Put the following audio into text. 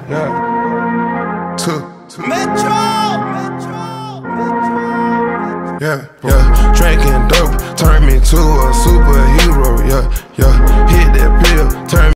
yeah. Metro. Yeah. Drinking dope turned me to a superhero. Yeah. Hit that pill, turn